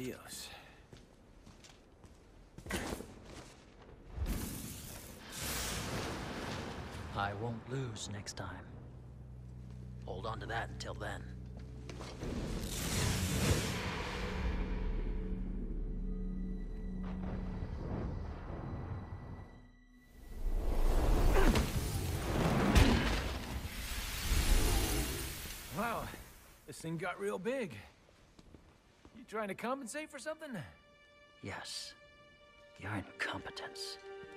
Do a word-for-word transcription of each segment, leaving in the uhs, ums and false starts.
Adios. I won't lose next time. Hold on to that until then. Wow, this thing got real big. You trying to compensate for something? Yes. Your incompetence.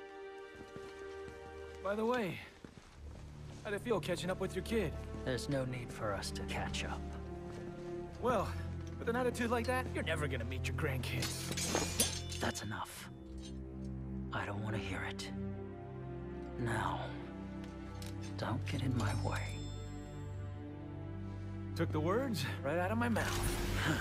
By the way, how'd it feel catching up with your kid? There's no need for us to catch up. Well, with an attitude like that, you're never gonna meet your grandkids. That's enough. I don't want to hear it. Now, don't get in my way. Took the words right out of my mouth.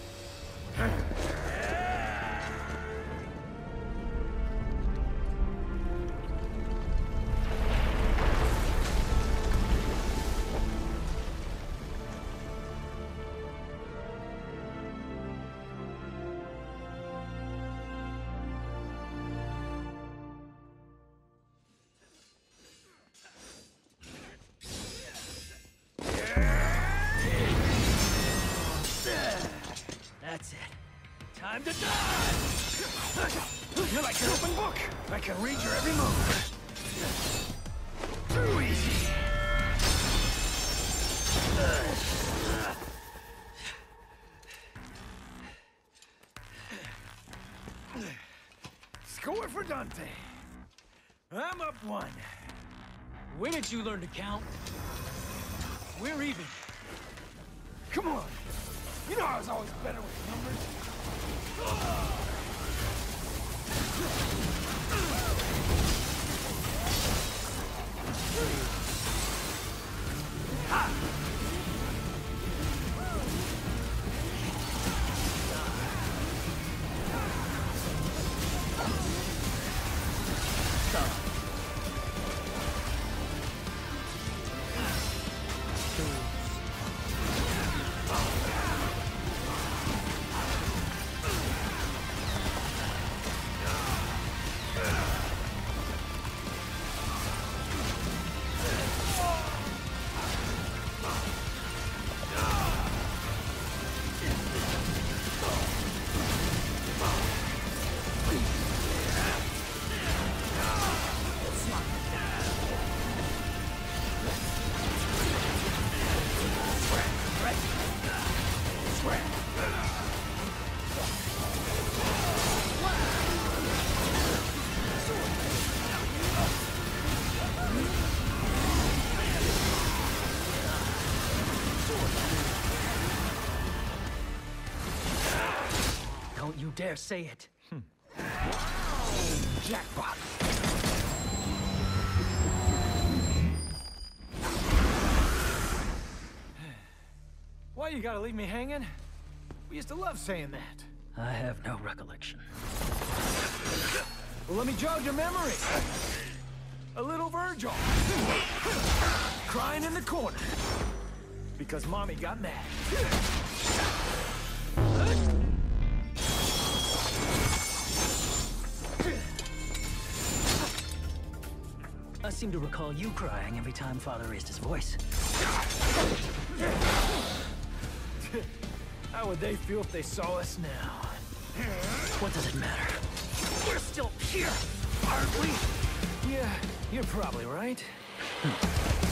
That's it. Time to die! You're like an open book. I can read your every move. Too easy. Score for Dante. I'm up one. When did you learn to count? We're even. Come on. You know I was always better with numbers. Ha! Don't you dare say it. Hmm. Jackpot. Why you gotta leave me hanging? We used to love saying that. I have no recollection. Well, let me jog your memory. A little Virgil. Crying in the corner. Because Mommy got mad. I seem to recall you crying every time Father raised his voice. How would they feel if they saw us now? What does it matter? We're still here, aren't we? Yeah, you're probably right. Hmm.